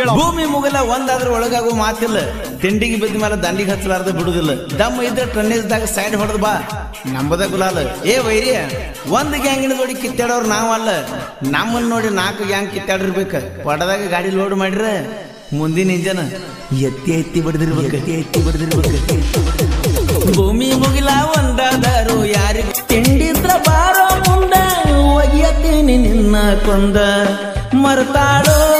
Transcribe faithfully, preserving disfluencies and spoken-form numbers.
ಭೂಮಿ ಮುಗಲ ಒಂದಾದ್ರ ಒಳಗಾಗೋ ಮಾತಿಲ್ಲ ತಿಂಡಿಗೆ ಬಿದ್ದ ಮೇಲೆ ದಂಡಿಗೆ ಹಚ್ಚಲಾರ್ದ ಬಿಡುದಿಲ್ಲ ದಮ್ಮ ಇದ್ರೆ ಟನ್ನೇಜ್ದಾಗ ಸೈಡ್ ಹೊಡೆದ್ ಬಾ ನಂಬದ ಗುಲಾಲ ಏ ವೈರಿಯ ಒಂದ್ ಗ್ಯಾಂಗಿನ ನೋಡಿ ಕಿತ್ತಾಡೋರು ನಾವಲ್ಲ ನಮ್ಮನ್ನ ನೋಡಿ ನಾಲ್ಕು ಗ್ಯಾಂಗ್ ಕಿತ್ತಾಡಿರ್ಬೇಕ ಪಡದಾಗ ಗಾಡಿ ಲೋಡ್ ಮಾಡಿರ ಮುಂದಿನ ಇಂಜನ ಎತ್ತಿ ಎತ್ತಿ ಬಡ್ದಿರ್ಬೇಕು ಎತ್ತಿ ಬಡ್ದಿರ್ಬೇಕು ಭೂಮಿ ಮುಗಿಲ ಒಂದಾದರು ಯಾರಿಗ ತಿಂಡಿದ್ರ ಬಾರೋ ಮುಂದ ಒಯ್ಯತ್ತೀನಿ ನಿನ್ನ ಕೊಂದ ಮರ್ತಾಡೋ